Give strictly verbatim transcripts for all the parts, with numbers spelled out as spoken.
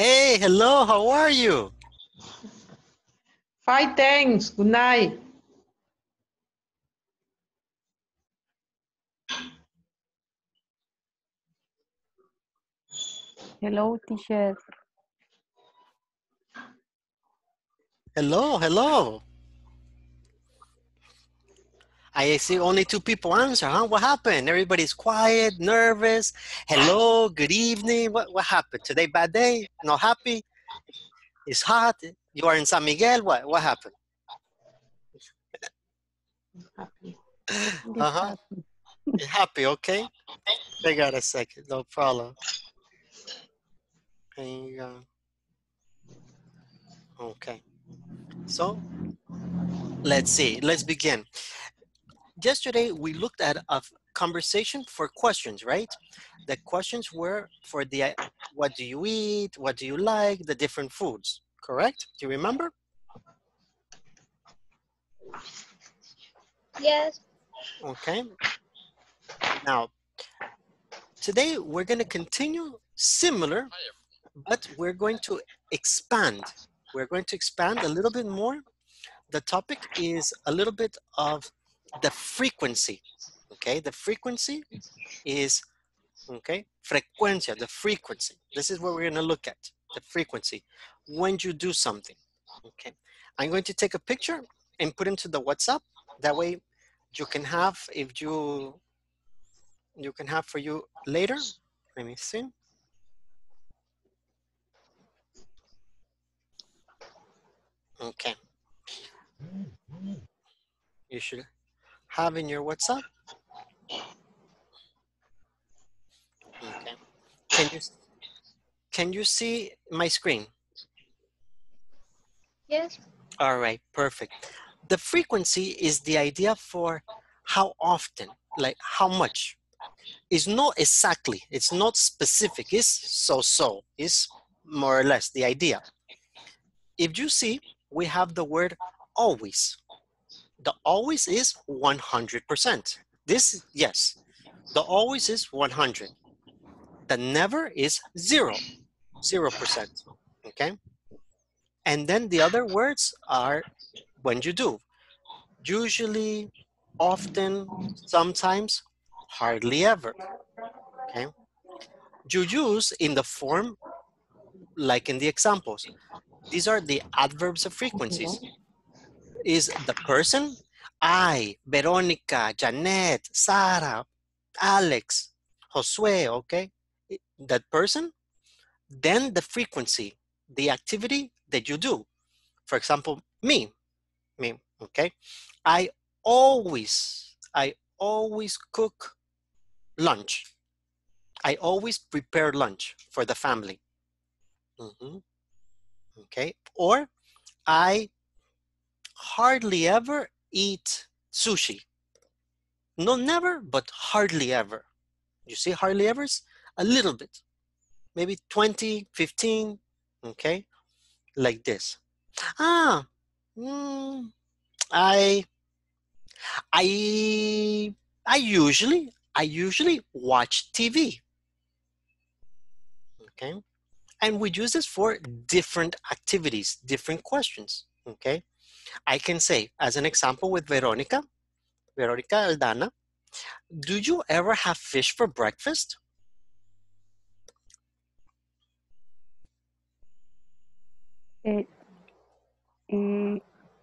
Hey, hello, how are you? Fine, thanks. Good night. Hello, teacher. Hello, hello. I see only two people answer, huh? What happened? Everybody's quiet, nervous. Hello, good evening. What what happened? Today bad day? Not happy? It's hot. You are in San Miguel. What what happened? Happy. This Uh-huh. happened. Happy, okay? I got a second, no problem. Hang on. Okay. So let's see. Let's begin. Yesterday we looked at a conversation for questions, right? The questions were for the what do you eat, what do you like, the different foods, correct? Do you remember? Yes. Okay. Now, today we're going to continue similar, but we're going to expand. We're going to expand a little bit more. The topic is a little bit of the frequency. Okay, the frequency is okay, frecuencia, the frequency. This is what we're going to look at, the frequency, when you do something. Okay, I'm going to take a picture and put into the WhatsApp. That way you can have, if you, you can have for you later. Let me see. Okay, you should have in your WhatsApp. Okay, can you, can you see my screen? Yes. All right, perfect. The frequency is the idea for how often, like how much. It's not exactly, it's not specific, it's so-so, it's more or less the idea. If you see, we have the word always. The always is one hundred percent. This, yes, the always is one hundred. The never is zero, zero percent, okay? And then the other words are when you do. Usually, often, sometimes, hardly ever, okay? You use in the form like in the examples. These are the adverbs of frequencies. Is the person, I, Veronica, Janet, Sarah, Alex, Josue, okay? That person, then the frequency, the activity that you do. For example, me, me, okay? I always, I always cook lunch. I always prepare lunch for the family. Mm-hmm. Okay. Or I hardly ever eat sushi. No, never, but hardly ever. You see, hardly ever is a little bit, maybe twenty, fifteen, okay, like this. Ah, mm, I, I, I usually, I usually watch T V, okay, and we use this for different activities, different questions, okay. I can say, as an example with Veronica, Veronica Aldana, do you ever have fish for breakfast? Eh, eh,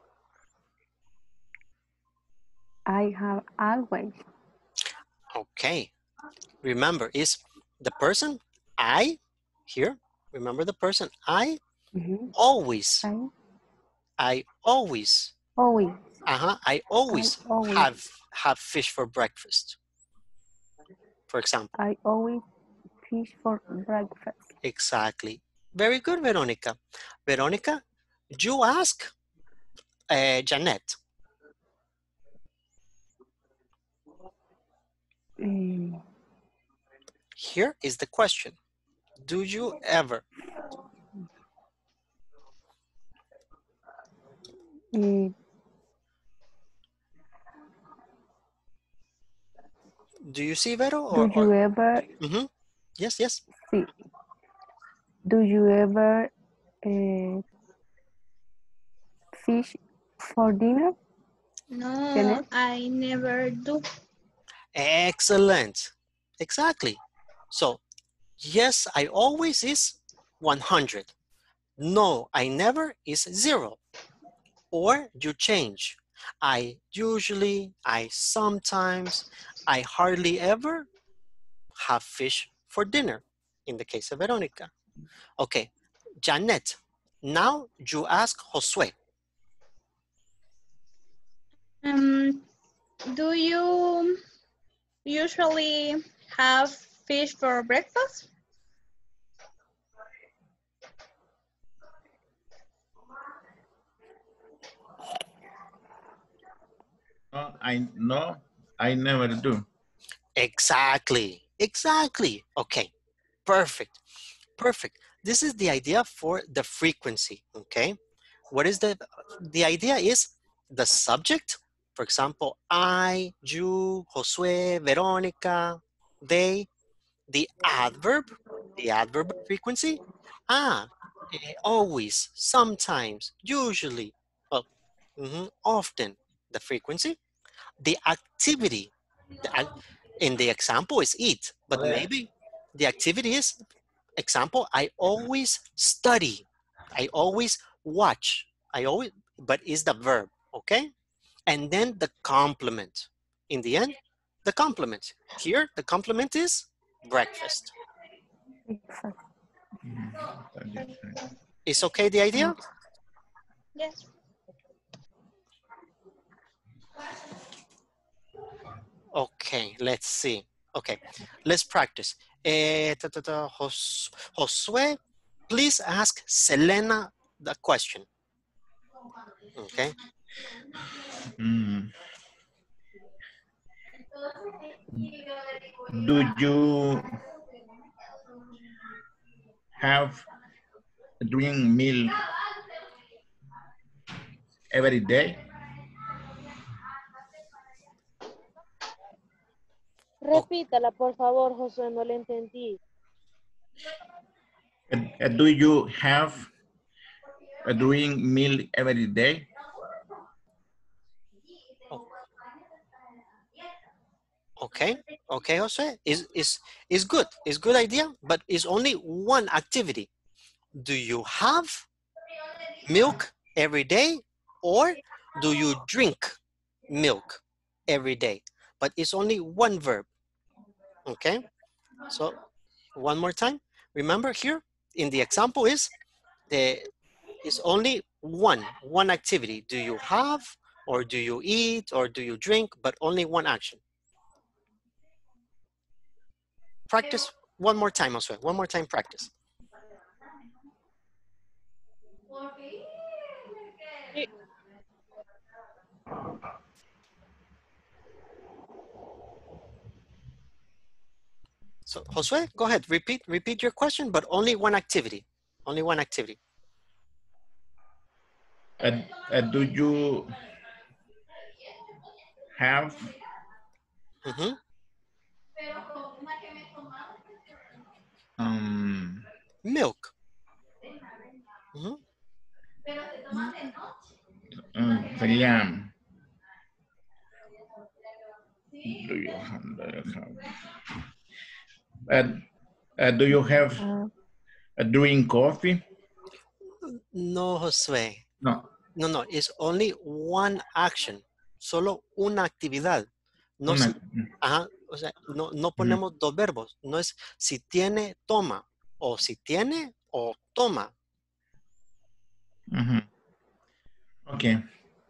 I have always. Okay. Remember, is the person I here? Remember the person I Mhm. always, I I always, always. uh-huh, I I always always. have have fish for breakfast, for example. I always fish for breakfast. Exactly. Very good, Veronica. Veronica, you ask uh, Janet. Eh, Here is the question. Do you ever? eh, Do you see, Vero? do Or, or you ever mm-hmm. Yes, yes. see? Do you ever uh, fish for dinner? No, Janet? I never do. Excellent. Exactly. So, yes, I always is one hundred. No, I never is zero. Or you change. I usually, I sometimes, I hardly ever have fish for dinner in the case of Veronica. Okay, Janet, now you ask Josue. Um, do you usually have fish for breakfast? No, I no, I never do. Exactly, exactly. Okay, perfect, perfect. This is the idea for the frequency, okay? What is the, the idea is the subject, for example, I, you, Josue, Veronica, they, the adverb, the adverb frequency, ah, eh, always, sometimes, usually, well, mhm, often, the frequency, the activity, the, ac- in the example is eat, but maybe the activity is, example, I always study, I always watch, I always, but is the verb, okay? And then the complement. In the end, the complement. Here, the complement is breakfast. Breakfast. Is okay the idea? Yes. Okay, let's see. Okay, let's practice. Eh, ta, ta, ta, Jos- Josue, please ask Selena the question. Okay. Mm. Do you have a drink meal every day? Repítala, por favor, José, no le entendí. Uh, uh, do you have a drink meal every day? Okay, okay, Jose, is is is good. Is good idea, but it's only one activity. Do you have milk every day, or do you drink milk every day? But it's only one verb. Okay, so one more time. Remember here in the example is the is only one one activity. Do you have, or do you eat, or do you drink? But only one action. Practice one more time, Josue. One more time, practice. So, Josue, go ahead. Repeat, repeat your question, but only one activity. Only one activity. Uh, uh, do you have Mm-hmm. um, Milk. Mm-hmm. um, sería, do you have, do you have, uh, uh, do you have Uh, a drink coffee? No, Josue. No. No, no. It's only one action. Solo una actividad. No, Una, si, ajá, o sea, no, no Ujú. ponemos dos verbos. No es si tiene, toma. O si tiene, o toma. Ujú. Okay.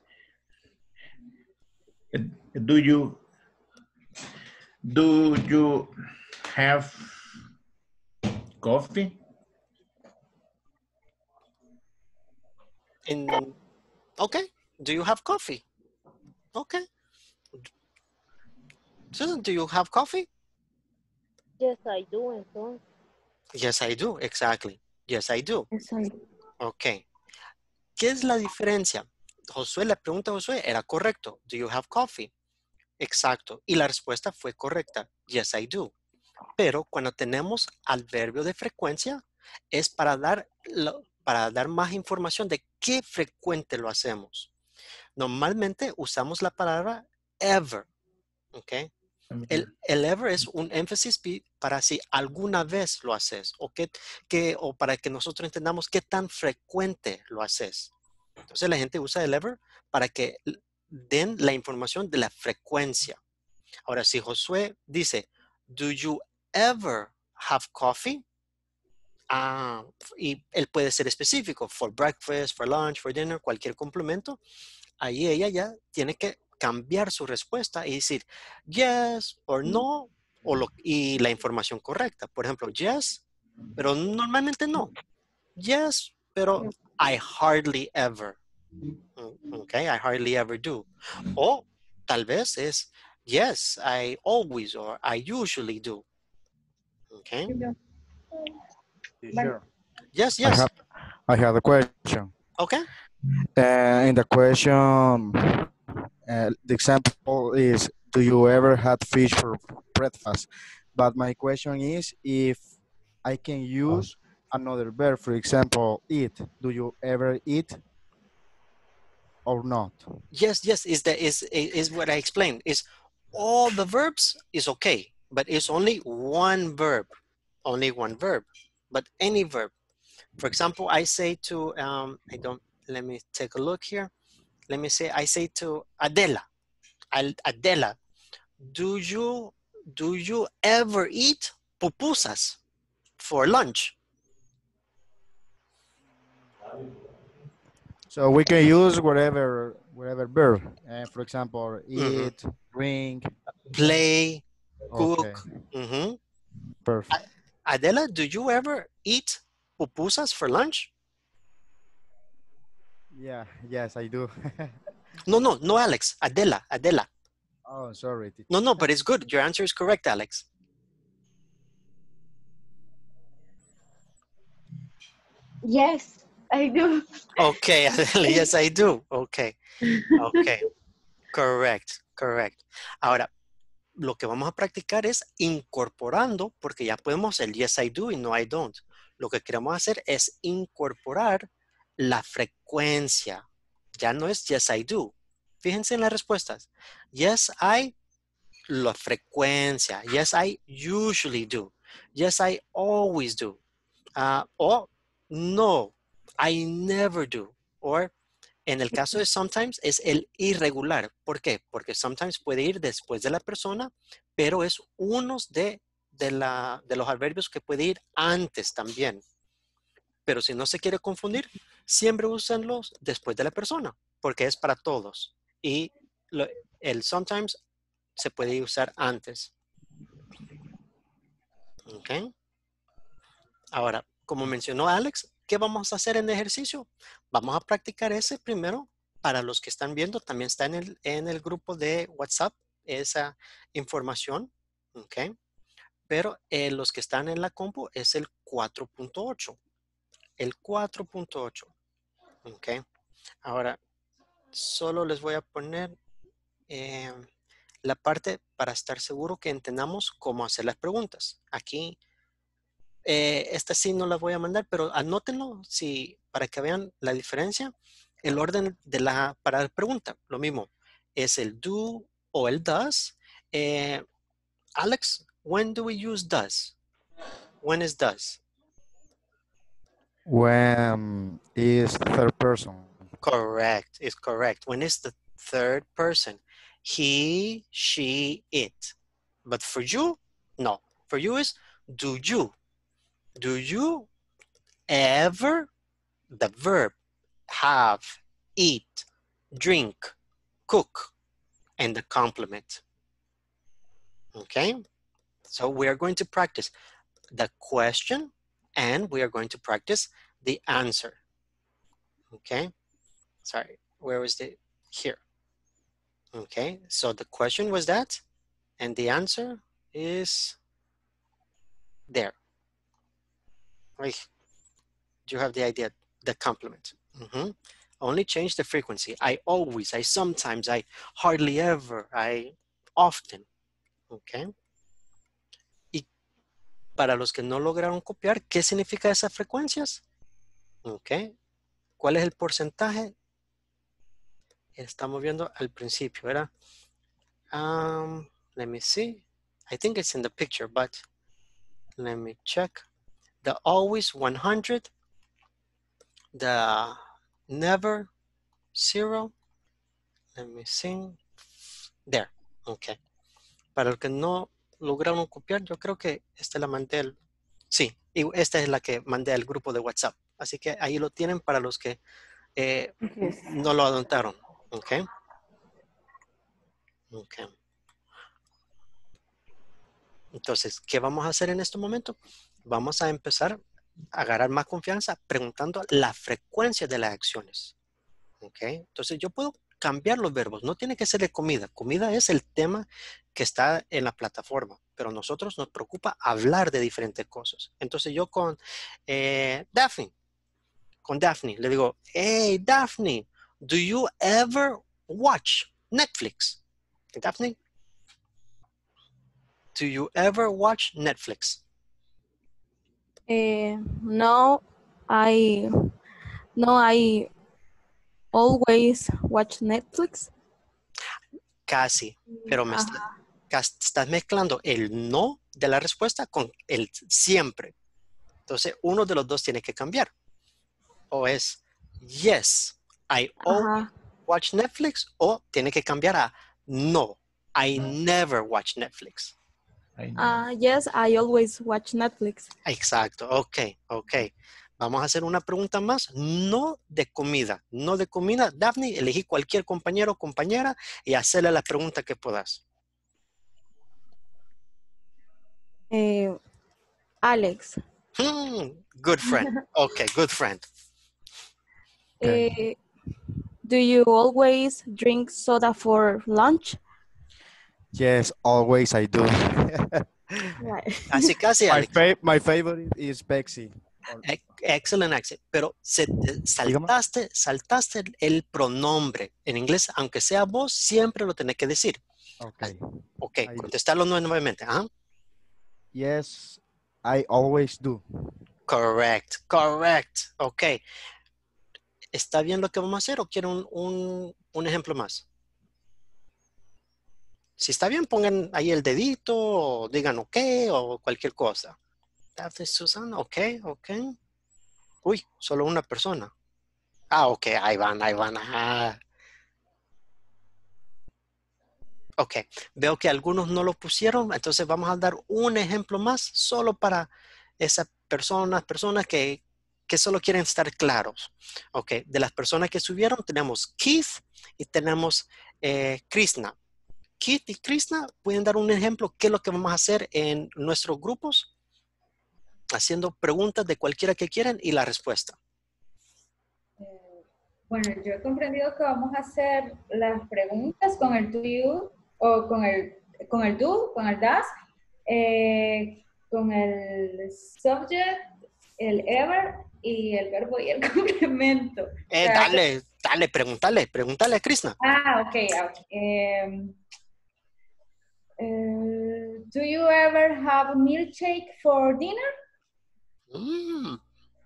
Uh, Do you do you have coffee? In, okay. Do you have coffee? Okay. Susan, do you have coffee? Yes, I do, entonces. Yes, I do. Exactly. Yes, I do. yes, I, Ok. ¿Qué es la diferencia? Josué, la pregunta de Josué era correcto. Do you have coffee? Exacto. Y la respuesta fue correcta. Yes, I do. Pero cuando tenemos al verbio de frecuencia, es para dar, lo- para dar más información de qué frecuente lo hacemos. Normalmente usamos la palabra ever, ¿ok? El, el ever es un énfasis pi- para si alguna vez lo haces o, que, que, o para que nosotros entendamos qué tan frecuente lo haces. Entonces la gente usa el ever para que l- den la información de la frecuencia. Ahora, si Josué dice, do you ever have coffee? Ah, y él puede ser específico, for breakfast, for lunch, for dinner, cualquier complemento. Ahí ella ya tiene que cambiar su respuesta y decir yes or no o lo, y la información correcta. Por ejemplo, yes, pero normalmente no. Yes, pero I hardly ever. Mm, Okay, I hardly ever do. O tal vez es yes, I always or I usually do. Okay. Teacher, Yes, I yes. have I have a question. Okay. Uh, in the question, uh, the example is, do you ever had fish for breakfast? But my question is, if I can use another verb, for example, eat. Do you ever eat or not? Yes, yes, is that is is what I explained. Is all the verbs is okay, but it's only one verb, only one verb, but any verb. For example, I say to um, I don't. Let me take a look here. Let me say I say to Adela, Al- Adela, do you do you ever eat pupusas for lunch? So we can use whatever whatever verb. Uh, for example, Mhm. eat, drink. Play, Okay, cook. Mhm. perfect. Adela, do you ever eat pupusas for lunch? Yeah, yes, I do. No, no, no, Alex. Adela, Adela. Oh, sorry, teacher. No, no, but it's good. Your answer is correct, Alex. Yes, I do. Okay, Adela, yes, I do. Okay, okay. Correct, correct. Ahora, lo que vamos a practicar es incorporando, porque ya podemos el yes, I do y no, I don't. Lo que queremos hacer es incorporar la frecuencia. Ya no es yes, I do. Fíjense en las respuestas. Yes, I, la frecuencia. Yes, I usually do. Yes, I always do. Uh, o no, I never do. Or en el caso de sometimes es el irregular. ¿Por qué? Porque sometimes puede ir después de la persona, pero es uno de, de, la, de los adverbios que puede ir antes también. Pero si no se quiere confundir, siempre úsenlos después de la persona, porque es para todos. Y lo, el sometimes se puede usar antes. ¿Ok? Ahora, como mencionó Alex, ¿qué vamos a hacer en el ejercicio? Vamos a practicar ese primero. Para los que están viendo, también está en el, en el grupo de WhatsApp esa información. ¿Ok? Pero eh, los que están en la compu es el cuatro punto ocho. El cuatro punto ocho. ¿Ok? Ahora, solo les voy a poner eh, la parte para estar seguro que entendamos cómo hacer las preguntas. Aquí Eh, esta sí no la voy a mandar, pero anótenlo si, para que vean la diferencia. El orden de la, para la pregunta, lo mismo. Es el do o el does. Eh, Alex, when do we use does? When is does? When is third person? Correct, it's correct. When is the third person? He, she, it. But for you, no. For you is do you. Do you ever, the verb, have, eat, drink, cook, and the complement. Okay? So we are going to practice the question and we are going to practice the answer. Okay? Sorry, where was the, here. Okay, so the question was that, and the answer is there. Right? You have the idea, the complement. Mm-hmm. Only change the frequency. I always, I sometimes, I hardly ever, I often. Okay. Y para los que no lograron copiar, ¿qué significa esas frecuencias? Ok. ¿Cuál es el porcentaje? Estamos viendo al principio, ¿verdad? Um, let me see. I think it's in the picture, but let me check. The always one hundred, the never zero. Let me see. There. Ok. Para el que no lograron copiar, yo creo que esta la mandé al... Sí, y esta es la que mandé al grupo de WhatsApp. Así que ahí lo tienen para los que eh, Yes. no lo adoptaron. Ok. Ok. Entonces, ¿qué vamos a hacer en este momento? Vamos a empezar a agarrar más confianza preguntando la frecuencia de las acciones. Ok. Entonces, yo puedo cambiar los verbos. No tiene que ser de comida. Comida es el tema que está en la plataforma. Pero a nosotros nos preocupa hablar de diferentes cosas. Entonces, yo con eh, Daphne, con Daphne, le digo, hey, Daphne, do you ever watch Netflix? Daphne, do you ever watch Netflix? Eh, no, I no, I always watch Netflix. Casi, pero me está, Ajá. cas- estás mezclando el no de la respuesta con el siempre. Entonces, uno de los dos tiene que cambiar. O es, yes, I always Ajá. watch Netflix, o tiene que cambiar a no, I never watch Netflix. I know. Ah, yes, I always watch Netflix. Exacto, ok, ok. Vamos a hacer una pregunta más, no de comida, no de comida. Daphne, elegí cualquier compañero o compañera y hacerle la pregunta que puedas. Eh, Alex, Hmm, good friend. Ok, good friend. Okay. eh, do you always drink soda for lunch? Yes, always I do. Right. Casi, casi, my, Alex. fa my favorite is Pepsi. Ex- Excellent, Alex. Pero se te- saltaste, saltaste el, el pronombre. En inglés, aunque sea vos, siempre lo tenés que decir. Okay. Ok, I- contestarlo nue- nuevamente. Ajá. Yes, I always do. Correct, correct. Ok. ¿Está bien lo que vamos a hacer o quieren un, un, un ejemplo más? Si está bien, pongan ahí el dedito o digan ok o cualquier cosa. Daphne, Susana, ok, ok. Uy, solo una persona. Ah, ok, ahí van, ahí van. Ajá. Ok, veo que algunos no lo pusieron, entonces vamos a dar un ejemplo más solo para esas personas, personas que, que solo quieren estar claros. Ok, de las personas que subieron tenemos Keith y tenemos eh, Krishna. Keith y Krishna, ¿pueden dar un ejemplo? ¿Qué es lo que vamos a hacer en nuestros grupos? Haciendo preguntas de cualquiera que quieran y la respuesta. Eh, Bueno, yo he comprendido que vamos a hacer las preguntas con el do you o con el, con el do, con el das, eh, con el subject, el ever y el verbo y el complemento. Eh, O sea, dale, dale, pregúntale, pregúntale a Krishna. Ah, ok. ah, ok. Um, uh, do you ever have milkshake for dinner? Mm,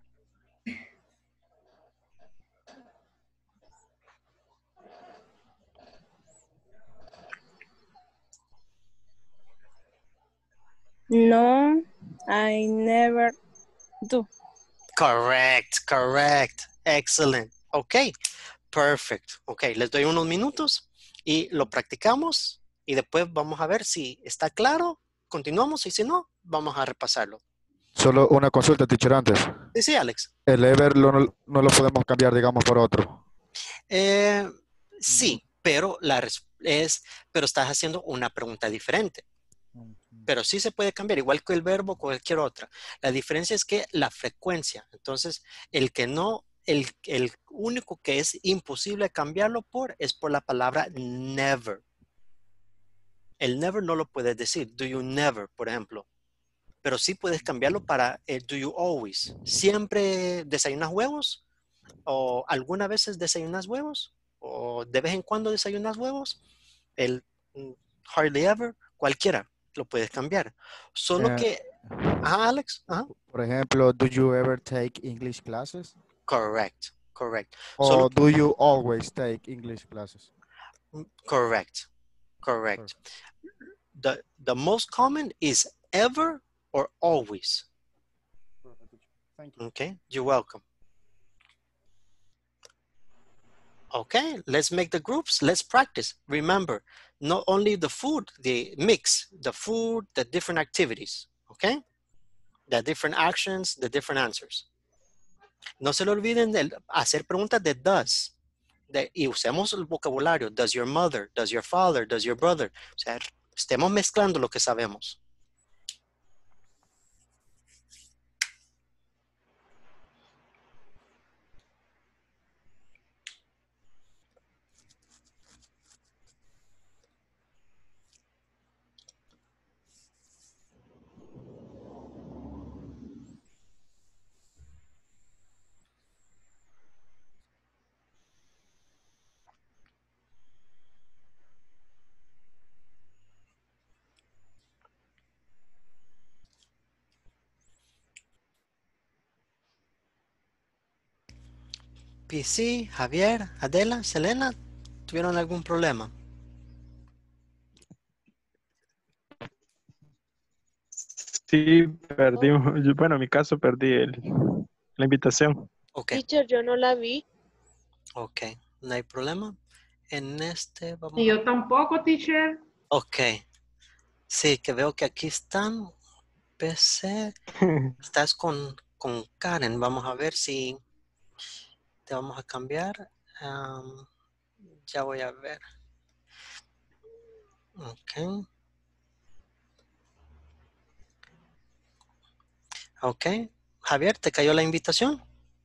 No, I never do. correct, correct. Excellent. Ok, perfect. Ok, les doy unos minutos y lo practicamos y después vamos a ver si está claro, continuamos y si no, vamos a repasarlo. Solo una consulta, teacher, antes. Sí, sí, Alex. El ever lo- no, no lo podemos cambiar, digamos, por otro. Eh, sí, pero, la res- es, pero estás haciendo una pregunta diferente. Pero sí se puede cambiar, igual que el verbo, cualquier otra. La diferencia es que la frecuencia. Entonces, el que no, el, el único que es imposible cambiarlo por es por la palabra never. El never no lo puedes decir. Do you never, por ejemplo. Pero sí puedes cambiarlo para el do you always. ¿Siempre desayunas huevos? ¿O algunas veces desayunas huevos? ¿O de vez en cuando desayunas huevos? El mm, hardly ever, cualquiera lo puedes cambiar. Solo Eh, que Ajá, Alex. Ajá. Por ejemplo, do you ever take English classes? Correct. Correct. Or Solo, do you always take English classes? correct. Correct. The, the most common is ever or always. Thank you. Okay, you're welcome. Okay, let's make the groups. Let's practice. Remember, not only the food, the mix, the food, the different activities. Okay, the different actions, the different answers. No se le olviden de hacer preguntas de does. De, y usemos el vocabulario. Does your mother, does your father, does your brother. O sea, estemos mezclando lo que sabemos. P C, Javier, Adela, Selena, ¿tuvieron algún problema? Sí, perdimos. yo- Bueno, en mi caso perdí el, la invitación. Ok, Teacher, yo no la vi. ok, no hay problema. En este vamos Y a... yo tampoco, teacher. Ok, sí, que veo que aquí están. P C, estás con, con Karen. Vamos a ver si te vamos a cambiar. Am, ya voy a ver. Ok. Ok. Javier, ¿te cayó la invitación?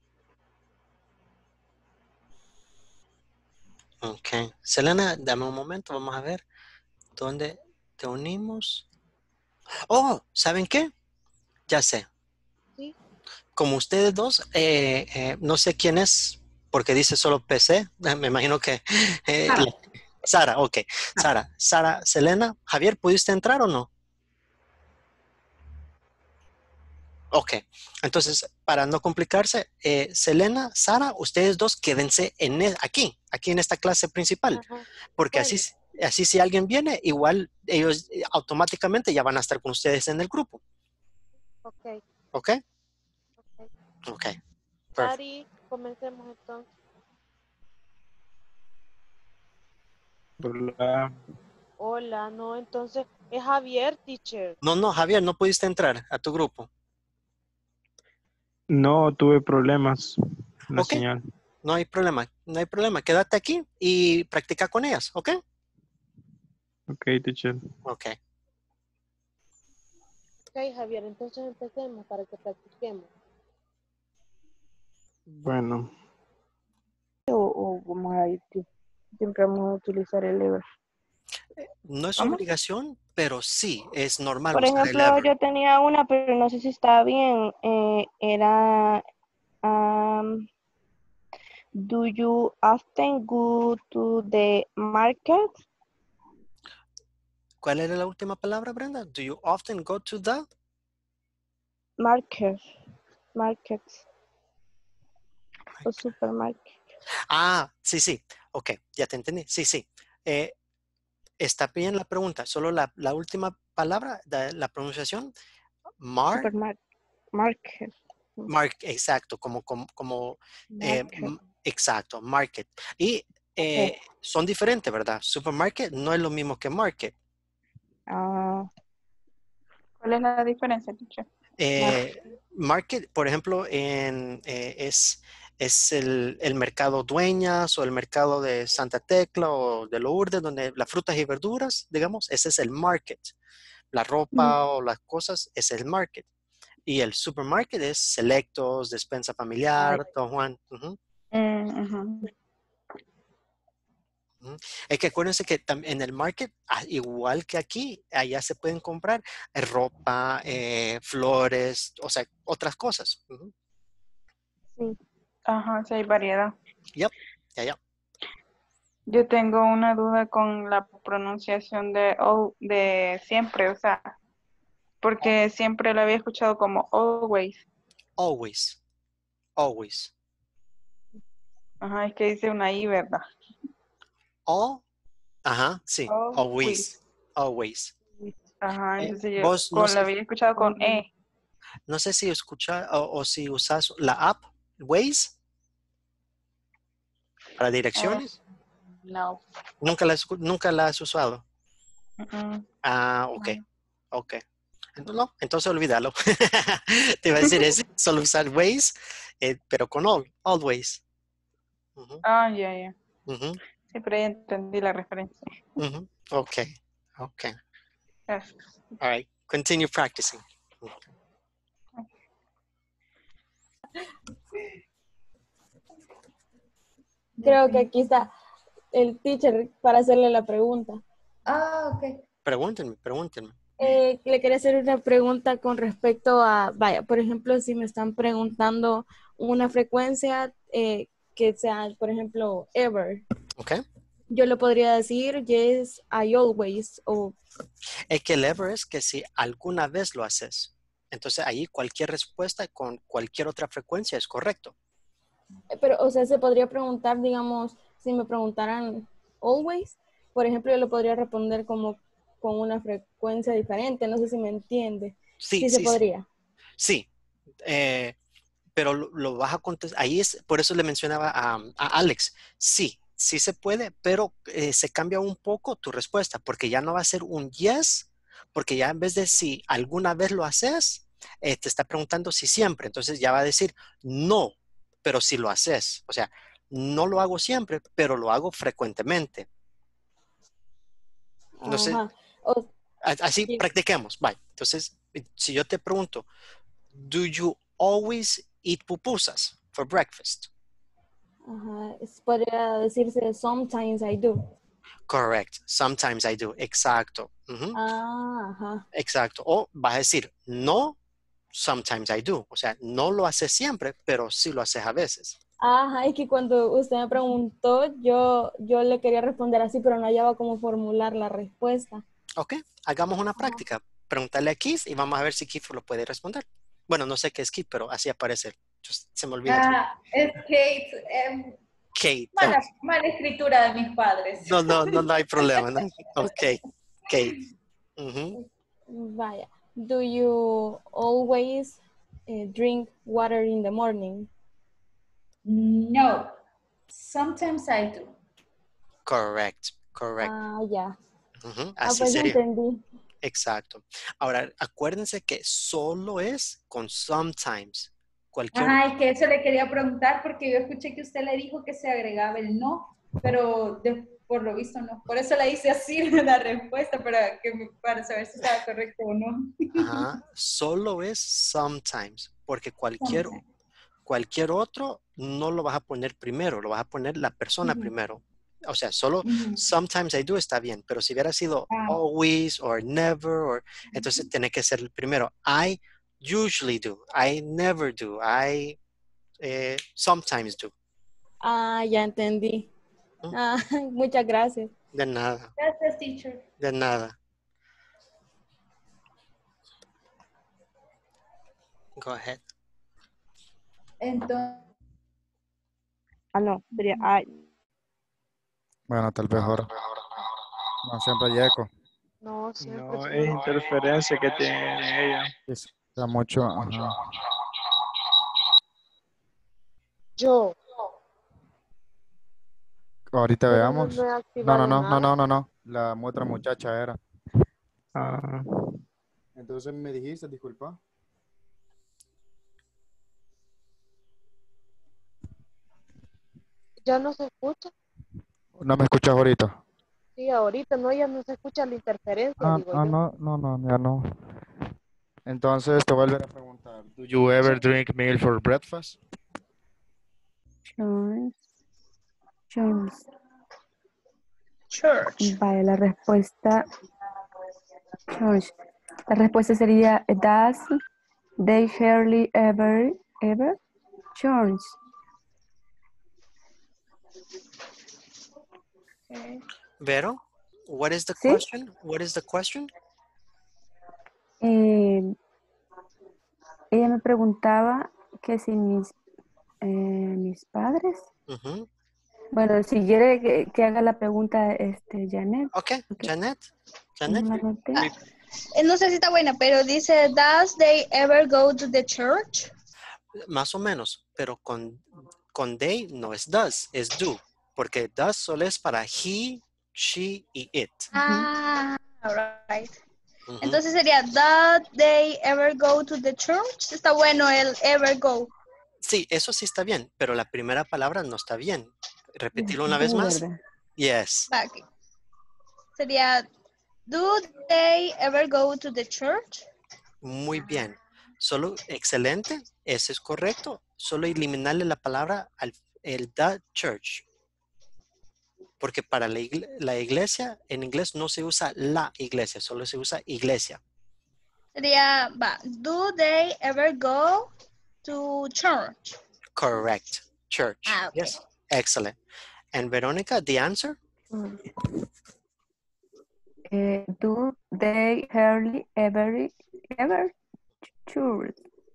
Ok. Selena, dame un momento. Vamos a ver dónde te unimos. Oh, ¿saben qué? Ya sé. Sí. Como ustedes dos, eh, eh, no sé quién es, porque dice solo P C. Me imagino que... eh, Sara. la- Sara, ok. Sara, Sara, Selena. Javier, ¿pudiste entrar o no? Ok, entonces, para no complicarse, eh, Selena, Sara, ustedes dos quédense en e- aquí, aquí en esta clase principal, Ajá. porque Bueno. así, así si alguien viene, igual ellos eh, automáticamente ya van a estar con ustedes en el grupo. Ok. ¿Ok? Ok. Ok, perfecto. Sari, comencemos entonces. Hola. Hola, no, entonces es Javier, teacher. No, no, Javier, no pudiste entrar a tu grupo. No tuve problemas con la Ok, señal. no hay problema, no hay problema. Quédate aquí y practica con ellas, ¿ok? Ok, teacher. Ok. Ok, Javier, entonces empecemos para que practiquemos. Bueno, O, o vamos a ir, sí. Siempre vamos a utilizar el ever. No es ¿Cómo? obligación, pero sí, es normal Por usar el ejemplo, ever. yo tenía una, pero no sé si estaba bien. Eh, era, um, do you often go to the market? ¿Cuál era la última palabra, Brenda? Do you often go to the... Market, markets o supermarket. Ah, sí, sí. Ok, ya te entendí. Sí, sí. Eh, está bien la pregunta. Solo la, la última palabra, la, la pronunciación. Mar, Supermarket, market, mark, exacto, como, como, como eh, market. m- exacto, market. Y eh, Okay. son diferentes, ¿verdad? Supermarket no es lo mismo que market. Ah, ¿Cuál es la diferencia, teacher? Eh, market, por ejemplo, en, eh, es, es el, el mercado Dueñas o el mercado de Santa Tecla o de Lourdes, donde las frutas y verduras, digamos, ese es el market. La ropa o las cosas es el market. Y el supermarket es selectos, despensa familiar, Don Juan. Ujú, Mm, ujú. ujú. Es que acuérdense que tam- en el market, ah, igual que aquí, allá se pueden comprar eh, ropa, eh, flores, o sea, otras cosas. Ujú. sí. Ajá, sí hay variedad. Yep, ya, ya. Yo tengo una duda con la pronunciación de oh, de siempre, o sea, porque siempre lo había escuchado como always. Always. Always. Ajá, es que dice una I, ¿verdad? All. Ajá, sí. Always. Always. Always. Ajá, Eh, entonces yo vos con, no la sé, había escuchado con E. no sé si escuchas o, o si usas la app Waze para direcciones. Oh, no. Nunca la, has- nunca la has usado. Mm-mm. Ah, ok. No. Ok. No, entonces olvídalo. Te iba a decir, es solo usar Waze, eh, pero con all, always. Ujú, Ah, ya, ya. ujú, Sí, pero ya entendí la referencia. ujú. Ok, ok. Gracias. All right. Continue practicing. Creo que aquí está el teacher para hacerle la pregunta. Ah, ok. Pregúntenme, pregúntenme. Eh, le quería hacer una pregunta con respecto a, vaya, por ejemplo, si me están preguntando una frecuencia eh, que sea, por ejemplo, ever, Ok. yo le podría decir yes, I always, o, Es que el ever es que si alguna vez lo haces. Entonces ahí cualquier respuesta con cualquier otra frecuencia es correcto. pero, o sea, se podría preguntar, digamos, si me preguntaran always, por ejemplo, yo le podría responder como con una frecuencia diferente, no sé si me entiende. Sí, Sí se sí, sí. podría. Sí. Eh, pero lo, lo vas a contestar. Ahí es, por eso le mencionaba a, a Alex. Sí, sí se puede, pero eh, se cambia un poco tu respuesta, porque ya no va a ser un yes, porque ya en vez de si alguna vez lo haces, eh, te está preguntando si siempre. Entonces ya va a decir no, pero si lo haces. O sea, no lo hago siempre, pero lo hago frecuentemente. No sé, Ajá. O, a- así sí, practiquemos. Bye. Entonces, si yo te pregunto, do you always eat pupusas for breakfast? ajá, es- podría decirse sometimes I do. Correct. Sometimes I do. Exacto. Ujú. Ah, ajá. Exacto. O vas a decir, no, sometimes I do. O sea, no lo haces siempre, pero sí lo haces a veces. Ajá, es que cuando usted me preguntó, yo, yo le quería responder así, pero no hallaba cómo formular la respuesta. Ok, hagamos una práctica. Pregúntale a Keith y vamos a ver si Keith lo puede responder. Bueno, no sé qué es Keith, pero así aparece. Just- se me olvida. tu- Ah, es Kate. eh, Kate. mala, Ok. mala escritura de mis padres. No, no, no, no hay problema. ¿no? Ok, Kate. Ujú. Vaya. Do you always eh, drink water in the morning? No. Sometimes I do. Correct, correct. Ah, ya. Ujú, Ah, así pues ya sería. entendí. Exacto. Ahora, acuérdense que solo es con sometimes. Cualquier, Ajá, es que eso le quería preguntar porque yo escuché que usted le dijo que se agregaba el no, pero de- por lo visto no. Por eso la hice así la respuesta, para, que, me- para saber si estaba correcto o no. ajá, solo es sometimes, porque cualquier, Sometimes. cualquier otro no lo vas a poner primero, lo vas a poner la persona Ujú, primero. O sea, solo ujú. sometimes I do está bien, pero si hubiera sido Ah, always or never, or, entonces tiene que ser el primero. I usually do, I never do, I eh, sometimes do. Ah, ya entendí. ¿Mm? Ah, muchas gracias. De nada, gracias, teacher. de nada. Go ahead. Entonces, Ah, no, sería I. Bueno, tal vez ahora. No, siempre hay eco. No, siempre No, sí. es interferencia que tiene ella. Está mucho, ajá. Yo, Ahorita pero no, veamos. no he No, no, activado no, no, nada. no, no, no. La otra muchacha era. Ah, Entonces me dijiste, disculpa. Ya no se escucha. No me escuchas ahorita. Sí, ahorita no, ya no se escucha la interferencia, Ah, digo ah, yo. no, no, no, ya no. Entonces te vuelvo a preguntar. Do you ever drink milk for breakfast? Church. Church. Church. Vale, la respuesta. Church. La respuesta sería does they hardly ever ever church. Okay. Vero, what is the ¿Sí? question? What is the question? Eh, ella me preguntaba que si mis, eh, mis padres. Ujú. Bueno, si quiere que, que haga la pregunta, este, Janet. Ok, Okay. Janet. No Janet. la noté. Ah, eh, no sé si está buena, pero dice, does they ever go to the church? Más o menos, pero con, con they no es does, es do. Porque does solo es para he, she y it. Ah, alright. Ujú. Entonces sería, does they ever go to the church? Está bueno el ever go. Sí, eso sí está bien, pero la primera palabra no está bien. Repetirlo una Es vez do, más. ¿verdad? Yes. Va, aquí. Sería, do they ever go to the church? Muy bien. Solo excelente. Ese es correcto. Solo eliminarle la palabra al el the church. Porque para la, igle- la iglesia, en inglés no se usa la iglesia, solo se usa iglesia. Sería, va, do they ever go to church? Correct. Church. Ah, ok. Yes. Excellent. And Veronica, the answer? Eh, do they hardly ever, ever church?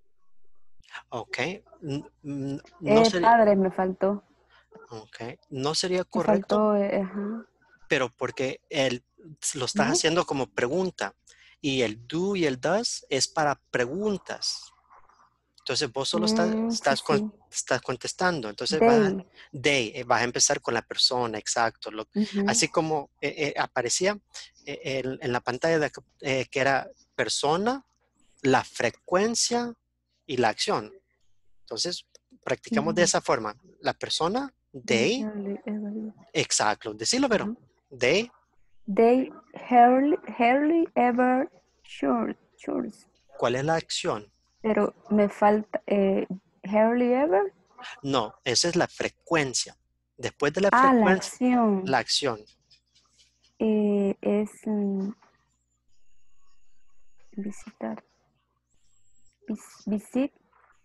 Ok. N- n- No Eh, sería, padre, me faltó. okay. No sería Me correcto, faltó, eh, ajá. pero porque el, lo estás ¿No? haciendo como pregunta. Y el do y el does es para preguntas. Entonces vos solo está- Mm, sí, estás, con- sí. estás contestando. Entonces vas a, They. they, eh, vas a empezar con la persona, exacto. Lo- Ujú. así como eh, eh, aparecía eh, en, en la pantalla de, eh, que era persona, la frecuencia y la acción. Entonces practicamos de Ujú. esa forma. La persona, They they, hardly ever. exacto. Decirlo, pero Ujú. they, They hardly, hardly ever church, church. ¿cuál es la acción? Pero me falta eh, hardly ever. No, esa es la frecuencia. Después de la Ah, la frecuencia, acción la acción. eh, es mm, visitar. Vis- visit.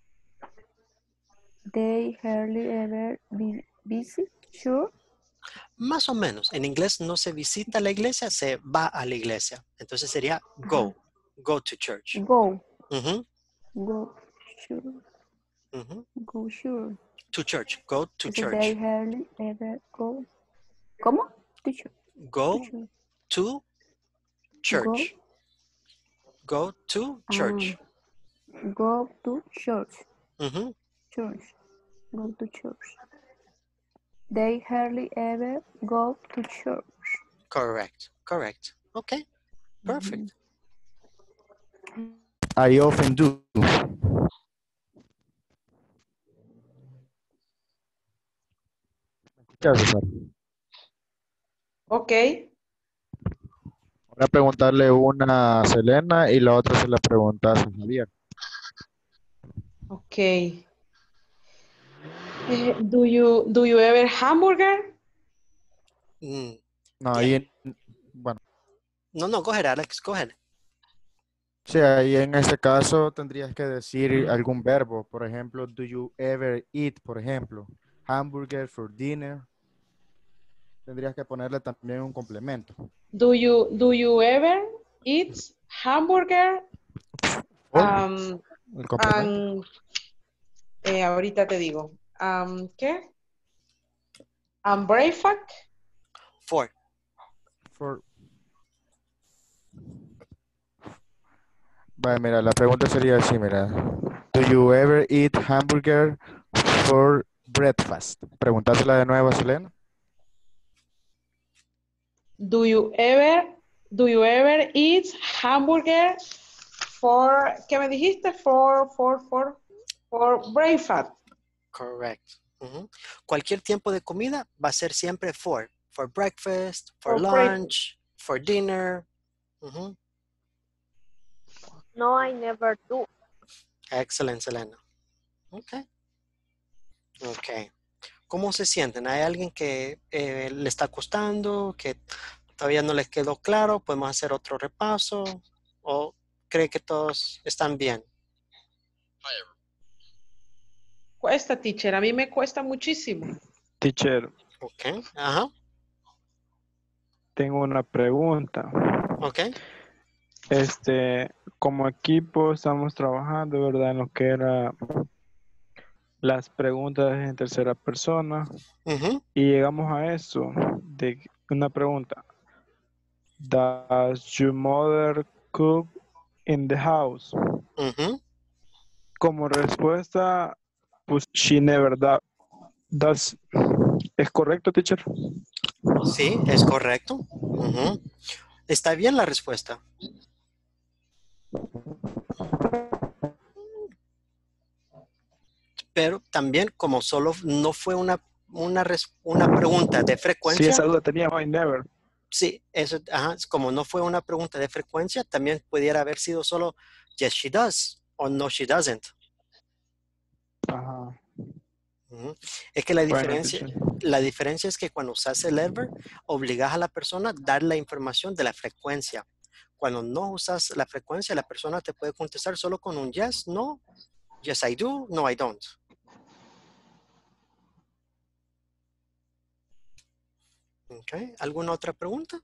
They hardly ever vi- visit church. Más o menos. En inglés no se visita la iglesia, se va a la iglesia. Entonces sería go. Ajá. Go to church. Go. Ujú, Go sure. ujú. Go sure. To church. Go to Entonces, they church. hardly ever go. ¿Cómo? To church. To Go church. to Go. church. Go to Ah, church. go to church. Ujú. Church. Go to church. They hardly ever go to church. Correct. Correct. Okay. Perfect. I often do. ¿Qué haces, Sara? Ok. Voy a preguntarle una a Selena y la otra se la preguntas a Javier. Ok. Eh, do you do you ever hamburger? Mm, No, yeah. ahí, bueno, No, no, go ahead, Alex. Go ahead. sí, ahí en este caso tendrías que decir algún verbo. Por ejemplo, do you ever eat, por ejemplo, hamburger for dinner. Tendrías que ponerle también un complemento. Do you do you ever eat hamburger? O Um, el complemento. and, eh, ahorita te digo. Um, ¿qué? And breakfast? For. For- Vale, mira, la pregunta sería así, mira. Do you ever eat hamburger for breakfast? Preguntásela de nuevo a Selena. Do you ever do you ever eat hamburger for ¿qué me dijiste? For for for for breakfast. Correct. Ujú. Cualquier tiempo de comida va a ser siempre for. For breakfast, for For breakfast. lunch, for dinner. Ujú. No, I never do. Excellent, Selena. Ok. Ok. ¿Cómo se sienten? ¿Hay alguien que eh, le está costando, que todavía no les quedó claro? ¿Podemos hacer otro repaso? ¿O cree que todos están bien? Cuesta, teacher. A mí me cuesta muchísimo. Teacher, Ok. Ajá. tengo una pregunta. Ok. Este, como equipo estamos trabajando, ¿verdad? En lo que era las preguntas en tercera persona. Ujú. Y llegamos a eso, de una pregunta. Does your mother cook in the house? Ujú. Como respuesta, pues she never do- does. ¿Es correcto, teacher? Sí, es correcto. Ujú. Está bien la respuesta. Pero también como solo no fue una, una, res- una pregunta de Sí, frecuencia, esa duda teníamos, I never. sí, eso, ajá, como no fue una pregunta de frecuencia, también pudiera haber sido solo yes, she does o no, she doesn't. Ajá. Ujú. Es que la Bueno, diferencia, teacher. la diferencia es que cuando usas el ever, obligas a la persona a dar la información de la frecuencia. Cuando no usas la frecuencia, la persona te puede contestar solo con un yes, no, yes I do, no I don't. Okay. ¿Alguna otra pregunta?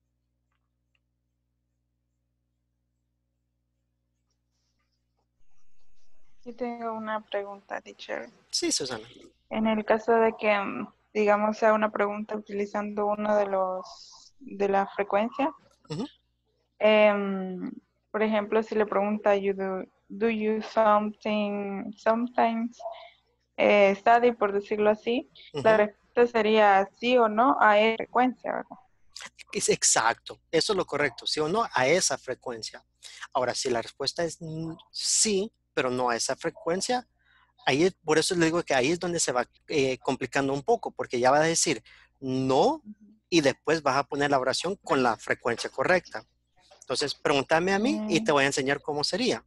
Sí tengo una pregunta, teacher. Sí, Susana. En el caso de que, mm, digamos, sea una pregunta utilizando uno de los de la frecuencia, Ujú. em, por ejemplo, si le pregunta, you do, do you something, sometimes eh, study, por decirlo así, la Ujú. respuesta sería sí o no a esa frecuencia, ¿verdad? Es exacto, eso es lo correcto, sí o no a esa frecuencia. Ahora, si la respuesta es mm, sí, pero no a esa frecuencia, ahí es- por eso le digo que ahí es donde se va eh, complicando un poco, porque ya va a decir no y después vas a poner la oración con la frecuencia correcta. Entonces, pregúntame a mí y te Mm, voy a enseñar cómo sería.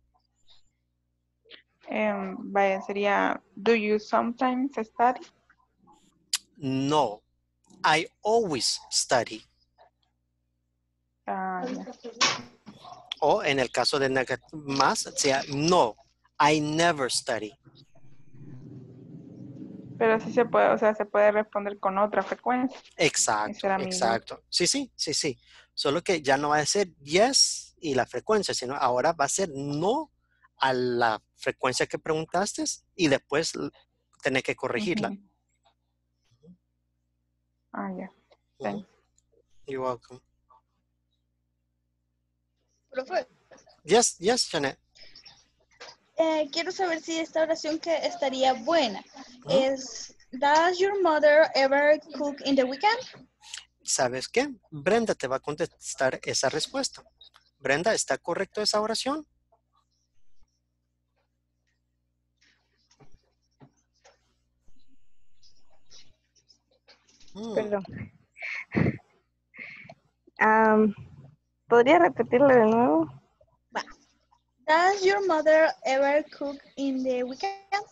em, vaya, sería, do you sometimes study? No, I always study. Ah, ya. O en el caso de negat- más, sea no, I never study. Pero sí se puede, o sea, se puede responder con otra frecuencia. Esa Exacto, era mi duda. exacto. Sí, sí, sí, sí. Solo que ya no va a ser yes y la frecuencia, sino ahora va a ser no a la frecuencia que preguntaste y después l- tener que corregirla. Ujú. Ah, ya. Ujú. Thanks. You're welcome. Profe, Yes, yes, Janet. eh, quiero saber si esta oración que estaría buena Ujú. es, does your mother ever cook in the weekend? ¿Sabes qué? Brenda te va a contestar esa respuesta. Brenda, ¿está correcto esa oración? Mm. Perdón. Am, ¿podría repetirlo de nuevo? Va. Does your mother ever cook in the weekend?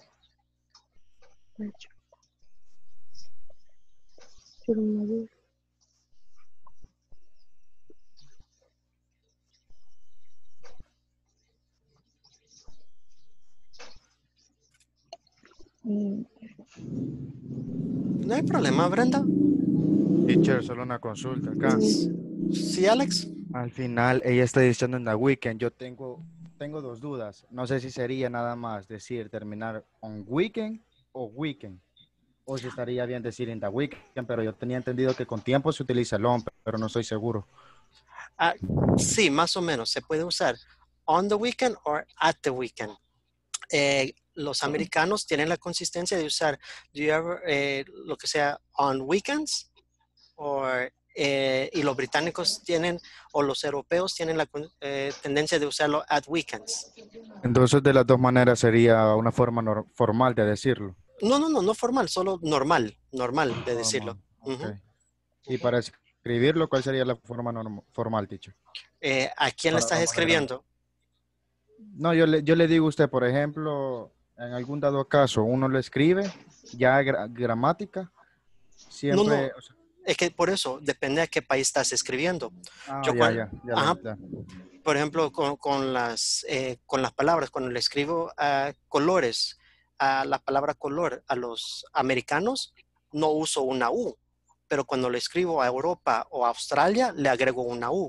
Mm, No hay problema, Brenda. Teacher, solo una consulta acá. mm, Sí, Alex. Al final, ella está diciendo en the weekend. Yo tengo, tengo dos dudas. No sé si sería nada más decir terminar on weekend o weekend. O si estaría bien decir in the weekend, pero yo tenía entendido que con tiempo se utiliza el on, pero no estoy seguro. Ah, sí, más o menos. Se puede usar on the weekend o at the weekend. Eh, los americanos tienen la consistencia de usar do you ever, eh, lo que sea on weekends o, eh, y los británicos tienen o los europeos tienen la con- eh, tendencia de usarlo at weekends. Entonces, de las dos maneras sería una forma nor- formal de decirlo. No, no, no, no formal, solo normal, normal de decirlo. Formal, ok. Ujú. Y para escribirlo, ¿cuál sería la forma norm- formal, teacher? Eh, ¿a quién le Para estás la manera- escribiendo? No, yo le, yo le digo a usted, por ejemplo, en algún dado caso, uno lo escribe, ya gra- gramática, No, no, siempre... o sea, es que por eso depende a qué país estás escribiendo. ah, Yo ya, cuando, ya, ya, ajá, la- ya. por ejemplo, con, con las, eh, con las palabras, cuando le escribo a colores, a la palabra color a los americanos, no uso una U, pero cuando le escribo a Europa o a Australia, le agrego una U.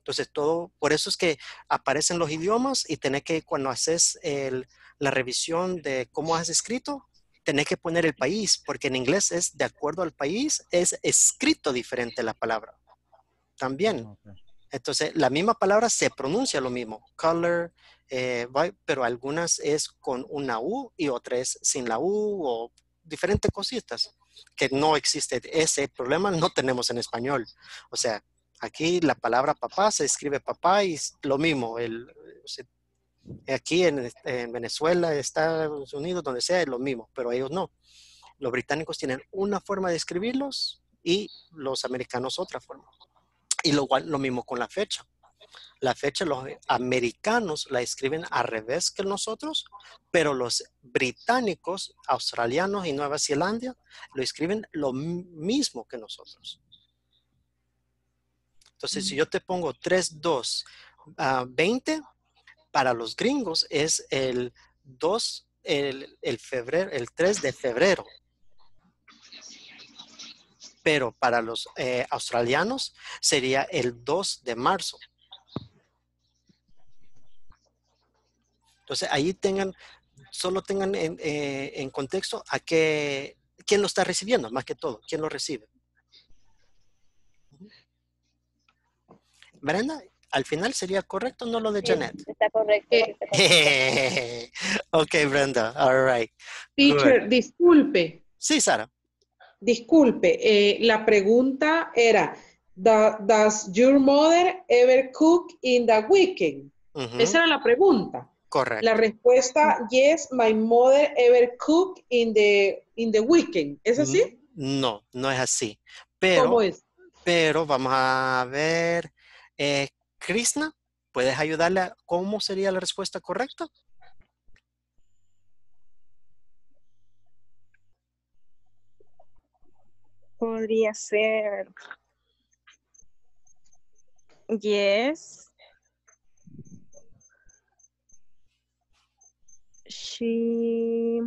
Entonces, todo, por eso es que aparecen los idiomas y tenés que, cuando haces el, la revisión de cómo has escrito, tenés que poner el país, porque en inglés es de acuerdo al país, es escrito diferente la palabra. También. Okay. Entonces, la misma palabra se pronuncia lo mismo. Color, eh, pero algunas es con una U y otras sin la U o diferentes cositas que no existe. Ese problema no tenemos en español. O sea, aquí la palabra papá se escribe papá y es lo mismo. El, aquí en, en Venezuela, Estados Unidos, donde sea, es lo mismo, pero ellos no. Los británicos tienen una forma de escribirlos y los americanos otra forma. Y lo, lo mismo con la fecha. La fecha los americanos la escriben al revés que nosotros, pero los británicos, australianos y Nueva Zelanda lo escriben lo mismo que nosotros. Entonces, si yo te pongo tres, dos, veinte, para los gringos es el dos, el, el, febrero, el tres de febrero. Pero para los eh, australianos sería el dos de marzo. Entonces, ahí tengan, solo tengan en, eh, en contexto a qué, quién lo está recibiendo, más que todo, quién lo recibe. Brenda, al final sería correcto, no lo de Janet. Sí, está correcto. Eh, sí está correcto. Ok, Brenda, all right. Teacher, Good. disculpe. Sí, Sara. Disculpe, eh, la pregunta era, ¿Does your mother ever cook in the weekend? Uh-huh. Esa era la pregunta. Correcto. La respuesta, yes, my mother ever cook in the, in the weekend. ¿Es así? No, no es así. Pero, ¿Cómo es? Pero vamos a ver, eh, Krishna, ¿puedes ayudarle a cómo sería la respuesta correcta? Podría ser yes. She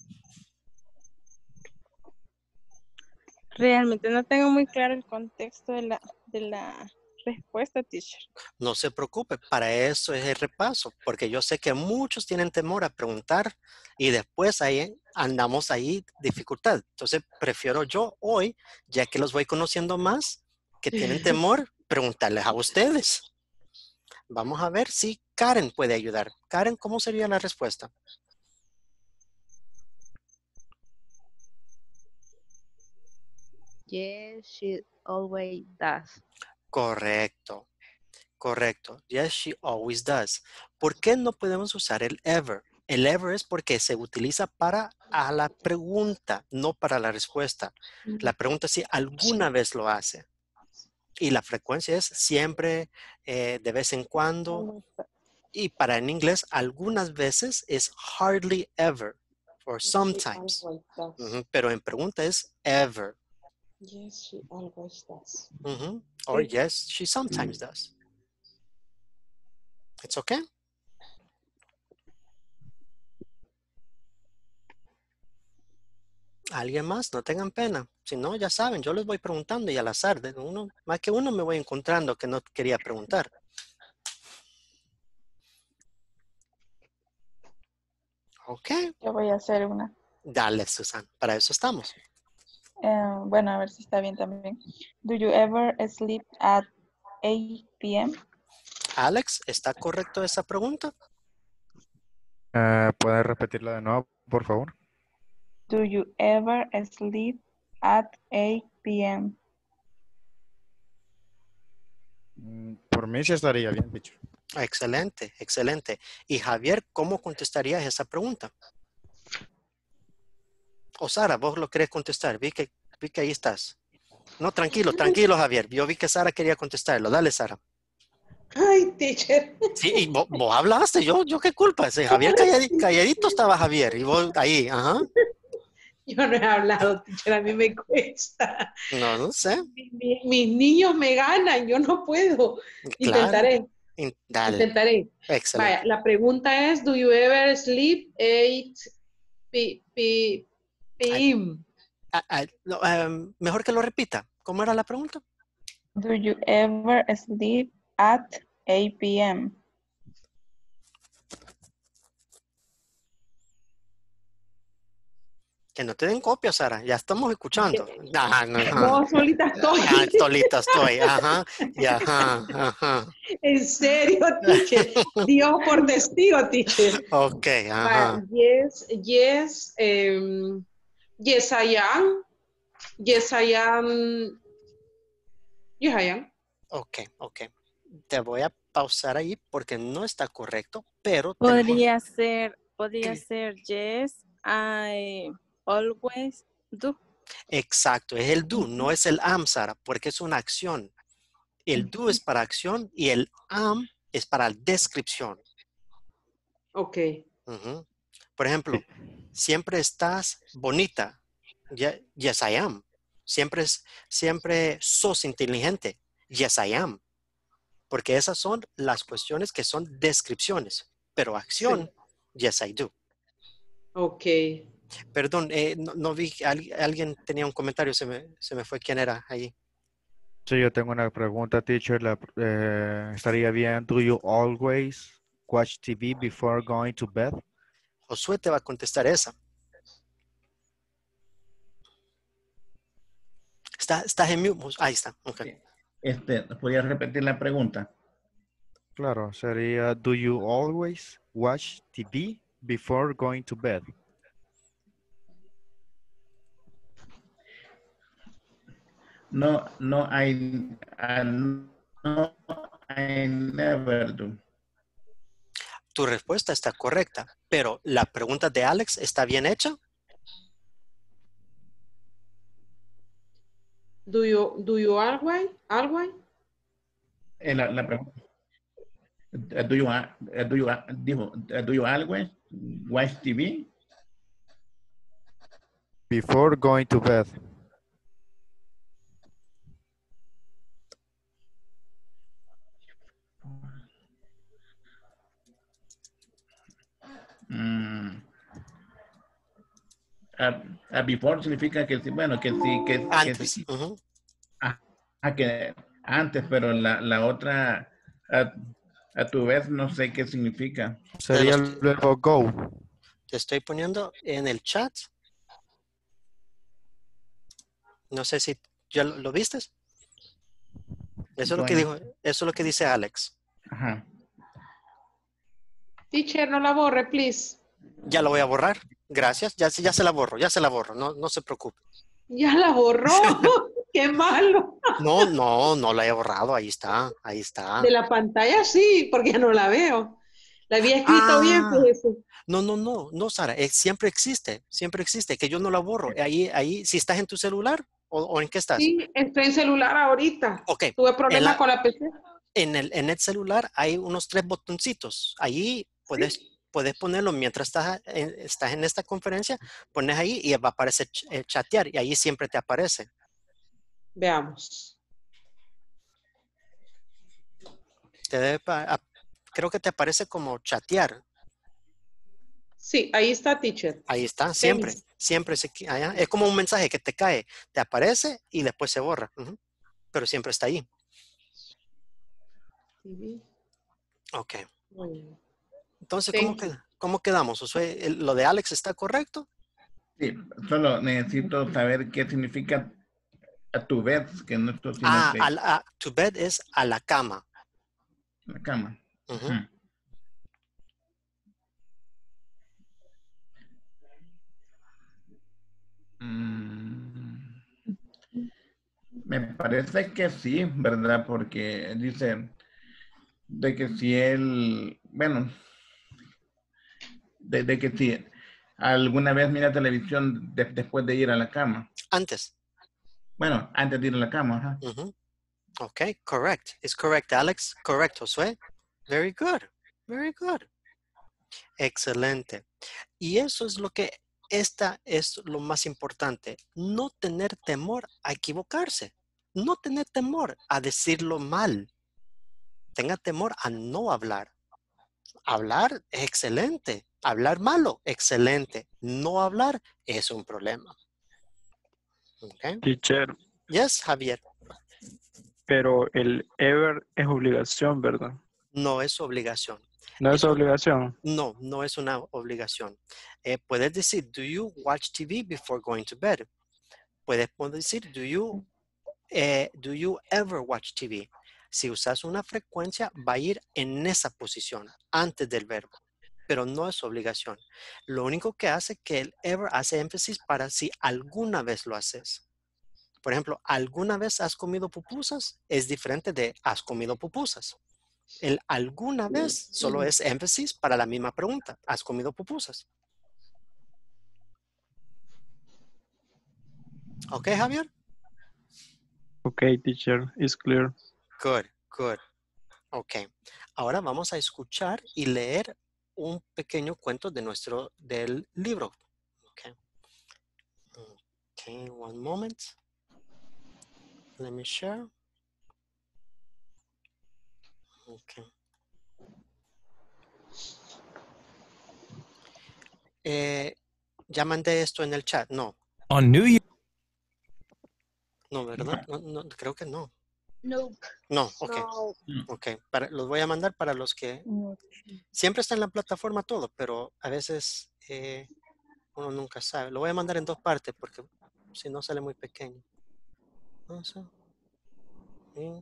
realmente no tengo muy claro el contexto de la de la respuesta, teacher. No se preocupe, para eso es el repaso, porque yo sé que muchos tienen temor a preguntar y después ahí andamos ahí dificultad. Entonces prefiero yo hoy, ya que los voy conociendo más, que tienen temor, preguntarles a ustedes. Vamos a ver si Karen puede ayudar. Karen, ¿cómo sería la respuesta? Yes, she always does. Correcto. Correcto. Yes, she always does. ¿Por qué no podemos usar el ever? El ever es porque se utiliza para a la pregunta, no para la respuesta. La pregunta es si alguna vez lo hace. Y la frecuencia es siempre, eh, de vez en cuando. Y para en inglés, algunas veces es hardly ever or sometimes. Uh-huh. Pero en pregunta es ever. Yes, she always does. Uh-huh. Or yes, she sometimes does. It's okay. ¿Alguien más? No tengan pena. Si no, ya saben, yo les voy preguntando y al azar, de uno, más que uno me voy encontrando que no quería preguntar. Ok. Yo voy a hacer una. Dale, Susan. Para eso estamos. Uh, bueno, a ver si está bien también. Do you ever sleep at eight p m? Alex, ¿está correcto esa pregunta? Uh, ¿Puedes repetirla de nuevo, por favor? Do you ever sleep at eight p m? Por mí sí estaría bien, dicho. Excelente, excelente. Y Javier, ¿cómo contestarías esa pregunta? O Sara, vos lo querés contestar. Vi que, vi que ahí estás. No, tranquilo, tranquilo, Javier. Yo vi que Sara quería contestarlo. Dale, Sara. Ay, teacher. Sí, y vos, vos hablaste. Yo, yo qué culpa. Sí, Javier calladito, calladito estaba Javier. Y vos ahí, ajá. Yo no he hablado, teacher. A mí me cuesta. No, no sé. Mis, mis niños me ganan. Yo no puedo. Intentaré. Claro. Dale. Intentaré. Excelente. Vaya, la pregunta es, do you ever sleep eight p m? Ah, ah, no, um, mejor que lo repita. ¿Cómo era la pregunta? Do you ever sleep at eight p m Que no te den copia, Sara. Ya estamos escuchando. Ajá, ajá. No, solita estoy. Ah, solita estoy. Ajá. Y ajá, ajá. En serio, teacher. Dios por testigo, teacher. Ok, ajá. But yes, yes, um, yes, I am. Yes, I am. Yes, I am. Ok, ok. Te voy a pausar ahí porque no está correcto, pero tenemos- Podría ser, podría ser yes, I always do. Exacto, es el do, no es el am, Sara, porque es una acción. El do es para acción y el am es para descripción. Ok. Ujú. Por ejemplo, siempre estás bonita. Ye- Yes, I am. Siempre, es, siempre sos inteligente. Yes, I am. Porque esas son las cuestiones que son descripciones. Pero acción, yes, I do. Ok. Perdón, eh, no, no vi, al- alguien tenía un comentario, se me, se me fue quién era ahí. Sí, yo tengo una pregunta, teacher. La, eh, estaría bien. Do you always watch T V before going to bed? Josué te va a contestar esa. Está, estás en mute. Ahí está. ok. Este, ¿podría repetir la pregunta? Claro, sería do you always watch T V before going to bed? No, no, I, I, no, I never do. Tu respuesta está correcta, pero la pregunta de Alex está bien hecha. Do you, do you always, always? Eh, la, la pregunta. eh, Do you, eh, do you, dijo, eh, do you always watch T V? Before going to bed. Mm. Ah, ah, before significa que sí, bueno, que sí, que, que Antes. sí. Ujú. Ah, ah, que antes, pero la, la otra, a, a tu vez, no sé qué significa. Sería Te lo- luego go. Te estoy poniendo en el chat. No sé si ya lo, lo vistes. Eso es lo que dijo, Going. eso es lo que dice Alex. Ajá. Teacher, no la borre, please. Ya lo voy a borrar. Gracias. Ya, se- ya se la borro, ya se la borro. No, no se preocupe. Ya la borró. Qué malo. No, no, no la he borrado. Ahí está, ahí está. De la pantalla sí, porque ya no la veo. La había escrito Ah. bien, fíjese. No, no, no, no, Sara. eh, siempre existe, siempre existe. Que yo no la borro. Ahí, ahí, si estás en tu celular o, o en qué estás. Sí, estoy en celular ahorita. Ok. Tuve En, problemas la- con la P C. en el, en el celular hay unos tres botoncitos. Ahí puedes, puedes ponerlo mientras estás en, estás en esta conferencia. Pones ahí y va a aparecer ch- eh, chatear. Y ahí siempre te aparece. Veamos. Te debe pa- a- creo que te aparece como chatear. Sí, ahí está, teacher. Ahí está, siempre, siempre. Se, qui- allá. Es como un mensaje que te cae, te aparece y después se borra. Ujú. Pero siempre está ahí. Sí. Ok. Muy bien. Entonces, Thank ¿cómo, queda- ¿cómo quedamos? Josué? ¿El- ¿Lo de Alex está correcto? Sí, solo necesito saber qué significa a tu vez, que no esto, sino Ah, que al- a- to bed es a la cama. la cama. Ujú. Ujú. Mm, Me parece que sí, ¿verdad? Porque dice de que si él, bueno, de, de que si alguna vez mira televisión de- después de ir a la cama. Antes. Bueno, antes de ir a la cama, ajá. Ujú. Ok, correct. Is correct, Alex. Correct, Josué. Very good. Very good. Excelente. Y eso es lo que, esta es lo más importante. No tener temor a equivocarse. No tener temor a decirlo mal. Tenga temor a no hablar. Hablar es excelente. Hablar malo, excelente. No hablar es un problema. Okay. Teacher, Yes, Javier. pero el ever es obligación, ¿verdad? No es obligación. No es Eso- obligación. No, no es una obligación. Eh, puedes decir, do you watch T V before going to bed? Puedes decir, do you, eh, do you ever watch T V? Si usas una frecuencia, va a ir en esa posición, antes del verbo, pero no es obligación. Lo único que hace que el ever hace énfasis para si alguna vez lo haces. Por ejemplo, ¿alguna vez has comido pupusas? Es diferente de has comido pupusas. El alguna vez solo es énfasis para la misma pregunta. ¿Has comido pupusas? ¿Ok, Javier? Okay, teacher, it's clear. Good, good. Ok. Ahora vamos a escuchar y leer un pequeño cuento de nuestro, del libro. Ok. Ok, one moment. Let me share. Ok. Eh, ya mandé esto en el chat. No. On New Year. No, ¿verdad? No, no, creo que no. No. No, ok. No. Ok. Para, los voy a mandar para los que... Siempre está en la plataforma todo, pero a veces eh, uno nunca sabe. Lo voy a mandar en dos partes porque si no sale muy pequeño. No sé. Sí.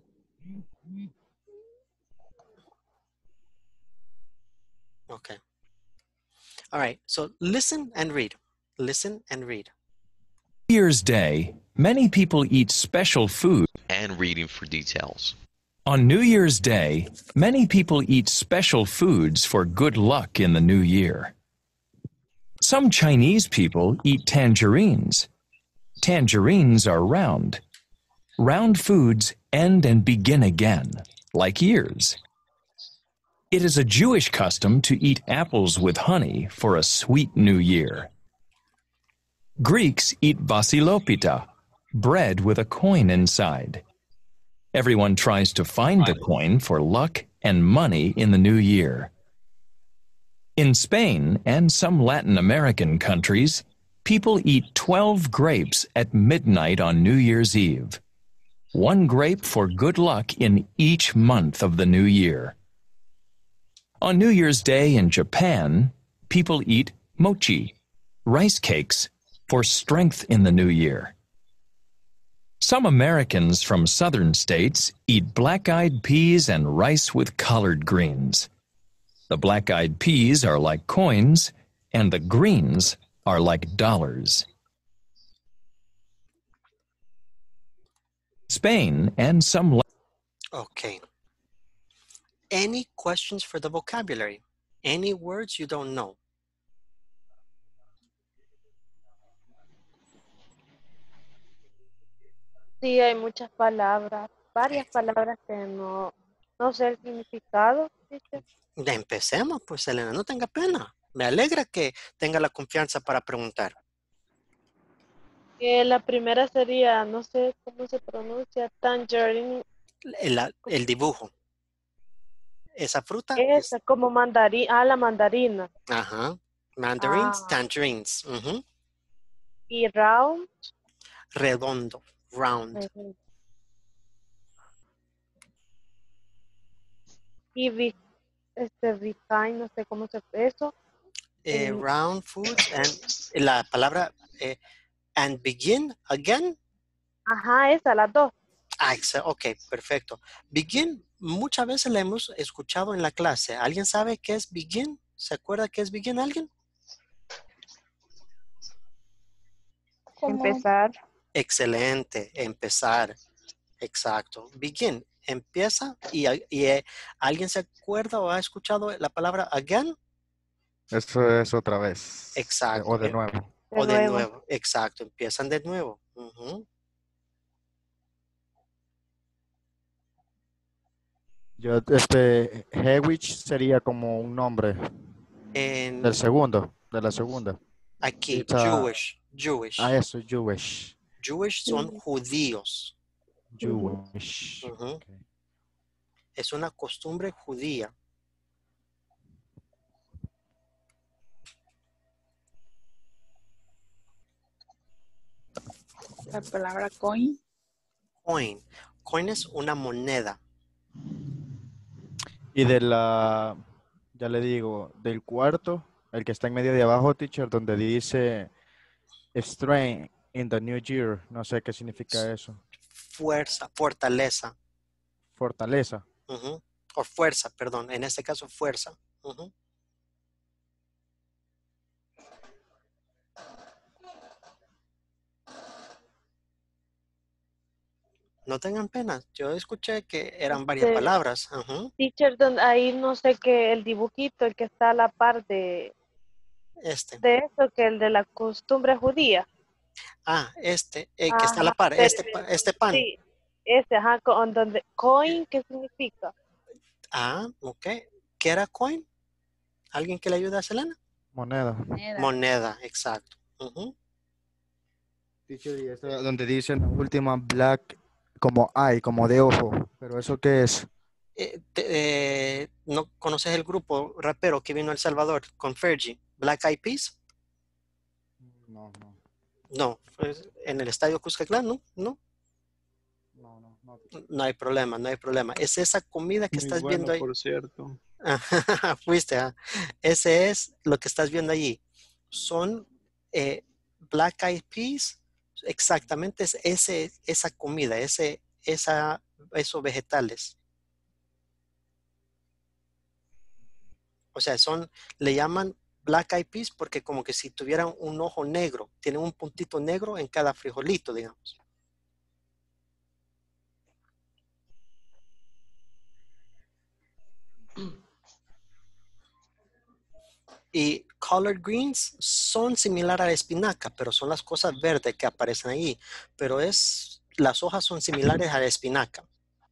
Okay. All right. So listen and read. Listen and read. New Year's Day, many people eat special food. And reading for details. On New Year's Day, many people eat special foods for good luck in the new year. Some Chinese people eat tangerines. Tangerines are round. Round foods end and begin again, like years. It is a Jewish custom to eat apples with honey for a sweet new year. Greeks eat vasilopita, bread with a coin inside. Everyone tries to find the coin for luck and money in the new year. In Spain and some Latin American countries, people eat twelve grapes at midnight on New Year's Eve. One grape for good luck in each month of the new year. On New Year's Day in Japan, people eat mochi, rice cakes, for strength in the new year. Some Americans from southern states eat black-eyed peas and rice with collard greens. The black-eyed peas are like coins, and the greens are like dollars. Spain and some... Okay. Any questions for the vocabulary? Any words you don't know? Sí, hay muchas palabras, varias palabras que no, no sé el significado. ¿Viste? Ya empecemos, pues, Elena, no tenga pena. Me alegra que tenga la confianza para preguntar. Eh, la primera sería, no sé cómo se pronuncia, tangerine. El, el dibujo. Esa fruta es... Esa, como mandarina, ah, la mandarina. Ajá. Mandarines, Ah. tangerines. Uh-huh. Y round. Redondo, round. Uh-huh. Y vi, este, vitamin, no sé cómo se eso. Eh, round foods and la palabra eh, and begin again. Ajá, esa, las dos. Ah, ok, perfecto. Begin, muchas veces la hemos escuchado en la clase. ¿Alguien sabe qué es begin? ¿Se acuerda qué es begin alguien? Empezar. Excelente, empezar. Exacto. Begin, empieza y, y eh, ¿alguien se acuerda o ha escuchado la palabra again? Eso es otra vez. Exacto. O de nuevo. O De de nuevo. nuevo. Exacto, empiezan de nuevo. Uh-huh. Yo, este, Hewich sería como un nombre En, del segundo, de la segunda. aquí, It's a- Jewish, Jewish. Ah, eso, Jewish. Jewish son judíos. Jewish. Ujú. Okay. Es una costumbre judía. La palabra coin. Coin. Coin es una moneda. Y de la, ya le digo, del cuarto, el que está en medio de abajo, teacher, donde dice strength in the new year. No sé qué significa eso. Fuerza, fortaleza. Fortaleza. Uh-huh. O fuerza, perdón. En este caso, fuerza. Uh-huh. No tengan pena. Yo escuché que eran varias Este, palabras. Uh-huh. Teacher, donde ahí no sé qué, el dibujito, el que está a la par de, Este. de eso, que el de la costumbre judía. Ah, este, eh, que está a la Ajá, par. Este, pero- pa- este pan. sí, ese, ajá, con donde, coin, ¿qué significa? Ah, ok. ¿Qué era coin? ¿Alguien que le ayude a Selena? Moneda. Moneda. Moneda, exacto. Uh-huh. Teacher, y esta donde dice en la última black, como eye, como de ojo. ¿Pero eso qué es? Eh, te- eh, ¿no conoces el grupo rapero que vino a El Salvador con Fergie? Black Eyed Peas. No, no. No, pues, en el estadio Cuscatlán, ¿no? No, No, no, no. no hay problema, no hay problema. Es esa comida que Muy estás bueno, viendo ahí. por cierto. Fuiste, ah. Ese es lo que estás viendo allí. Son eh, Black Eyed Peas, exactamente es ese, esa comida, ese, esa, esos vegetales. O sea, son, le llaman Black Eyed Peas porque como que si tuvieran un ojo negro, tienen un puntito negro en cada frijolito, digamos. Y collard greens son similar a la espinaca, pero son las cosas verdes que aparecen ahí. Pero es, las hojas son similares a la espinaca.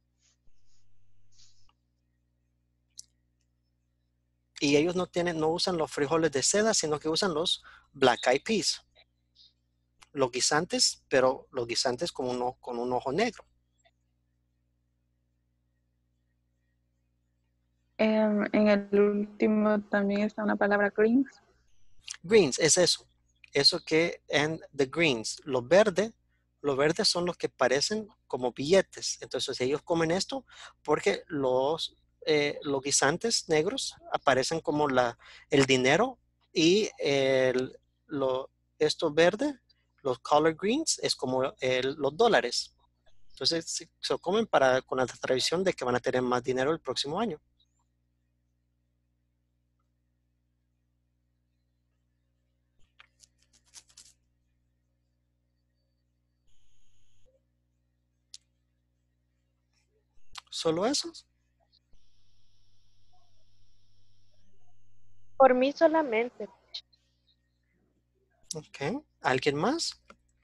Y ellos no tienen, no usan los frijoles de seda, sino que usan los black eyed peas. Los guisantes, pero los guisantes con un, o- con un ojo negro. Em, en el último también está una palabra greens. Greens es eso. Eso que en the greens, los verdes, los verdes son los que parecen como billetes. Entonces ellos comen esto porque los, eh, los guisantes negros aparecen como la, el dinero y el, lo, esto verde, los collard greens, es como el- los dólares. Entonces se, se comen para, con la tradición de que van a tener más dinero el próximo año. ¿Solo esos? Por mí solamente. Ok. ¿Alguien más?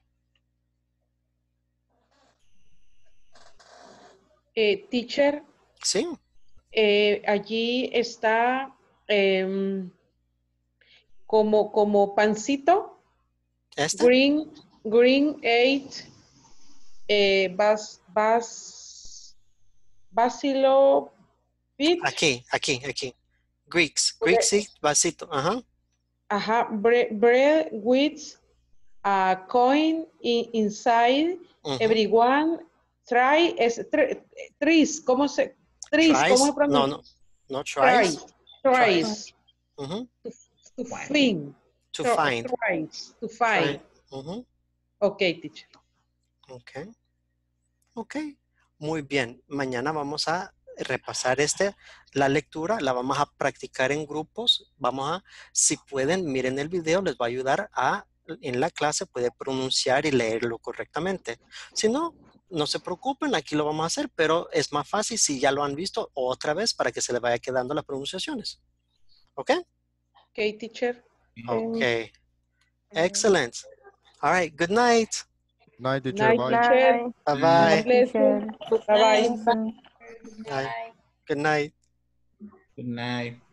Eh, teacher, Sí. eh, allí está em, como, como pancito, ¿Este? green, green eight, eh, bas, bas, basilo bit, Aquí, aquí, aquí. Greeks. Greek seed, vasito. Ajá. ajá, bread, bread with a coin in- inside, Ujú. everyone try, es, tr- tris, ¿cómo se, tris, ¿cómo se Tries. No, pronuncia? no. No Tries, tries. tries, Ujú. to find, To tr- find. tries, to find. Find. Ujú. Ok, teacher. Ok. Ok. Muy bien. Mañana vamos a repasar este, la lectura, la vamos a practicar en grupos. Vamos a, si pueden, miren el video, les va a ayudar a, en la clase, puede pronunciar y leerlo correctamente. Si no, no se preocupen, aquí lo vamos a hacer, pero es más fácil si ya lo han visto otra vez para que se les vaya quedando las pronunciaciones. ¿Ok? Ok, teacher. Okay. Excellent. All right. Good night. Night, teacher. Night, Bye. teacher. Bye God bye. bless you. Bye bye. Bye. Good night. Good night.